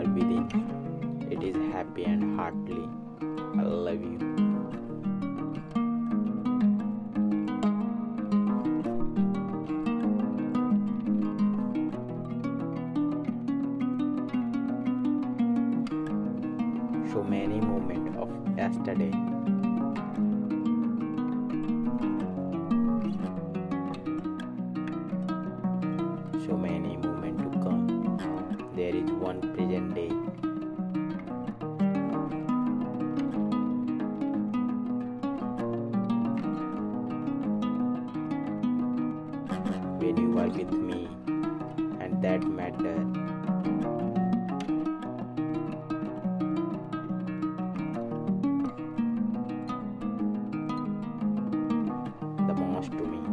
within. It is happy and heartily. I love you. So many moments of yesterday. So many moments to come. There is one present day. When you are with me, and that matters. The most to me.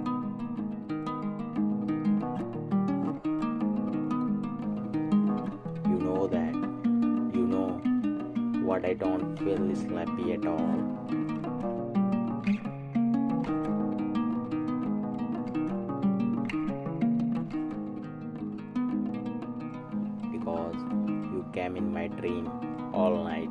You know that. You know what I don't feel sleepy at all. Because you came in my dream all night.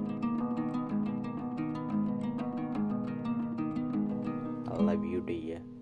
I love you, dear.